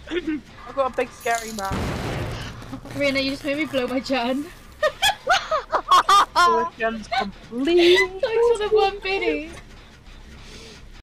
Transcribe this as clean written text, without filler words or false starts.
I've got a big scary man. Carina, you just made me blow my gen. Oh, gen's complete. Thanks for the 1 biddy.